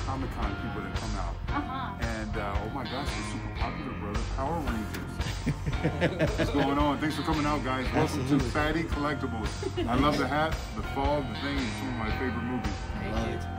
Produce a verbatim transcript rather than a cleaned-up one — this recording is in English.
Comic Con people that come out. Uh-huh. And uh, oh my gosh, they're super popular, brother. Power Rangers. What's going on? Thanks for coming out, guys. Welcome Absolutely. to Fatty Collectibles. I love the hat, the fog, the thing. It's one of my favorite movies. Thank love you. it.